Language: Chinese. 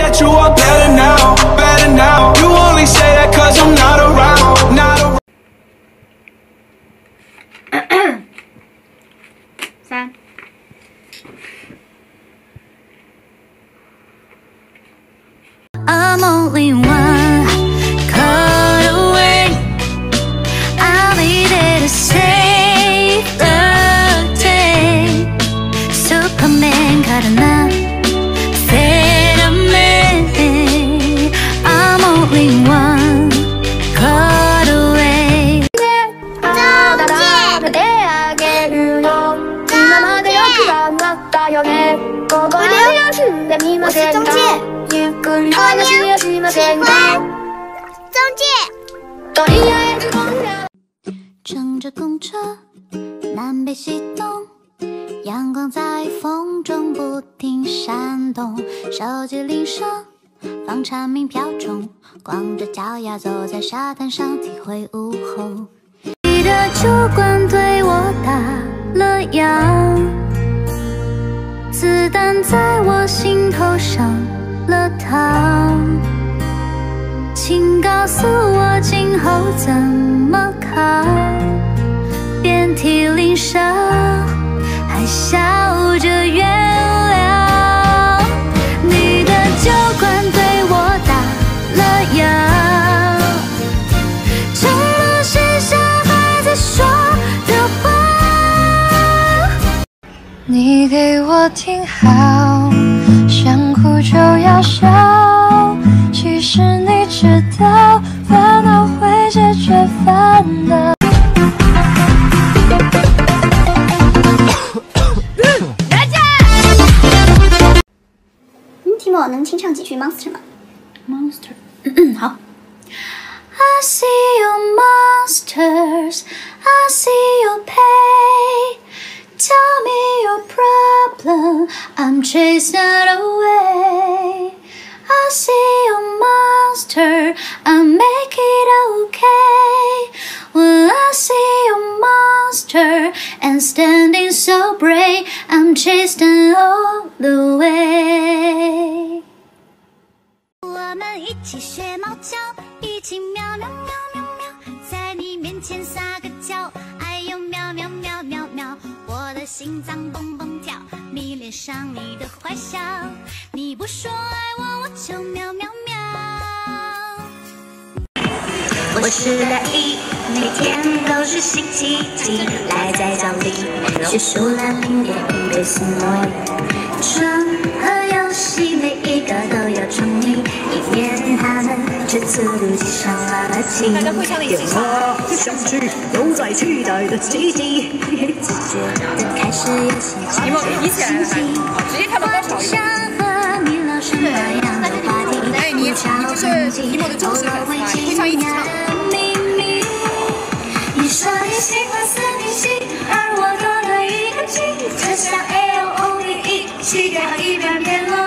that you are better now, better now. You only say that cause I'm not around, not around. 3。I'm only one cut away. I'll be there to save the day. Superman got enough. I'm only one cut away. 我是中介。 乘着公车，南北西东，阳光在风中不停闪动，手机铃声，放蝉鸣飘钟，光着脚丫走在沙滩上，体会午后。你的酒馆对我打了烊，子弹在我心头上了膛，请告诉我今后怎么扛？遍体鳞伤，还笑着原谅。你的酒馆对我打了烊，沉默写下孩子说的话。你给我听好，想哭就要笑，其实你知道，烦恼会解决烦恼。 提莫能清唱几句 Monster 吗 Monster， 好。 I see your monsters, I see your pain. Tell me your problem, I'm chasing it away. I see your monster, I make it okay. When I see your monster and standing so brave, I'm chasing all the way. 我们一起学猫叫，一起喵喵喵喵喵，在你面前撒个娇，哎呦喵喵喵喵喵，我的心脏蹦蹦跳，迷恋上你的坏笑，你不说爱我，我就喵喵喵。我是来一，每天都是星期几，赖在家里学数懒苹果，别心魔。床和游戏每一个都有创意，以免他们这次路记上了情。电话响起，又在期待的季节，自觉的开始有些紧张心情。我只想和你聊什么样的话题，不着痕迹，偶尔会惊讶的秘密。你说你喜欢四女系，而我多了一个 G， 就像 AOO 一起掉一边变落。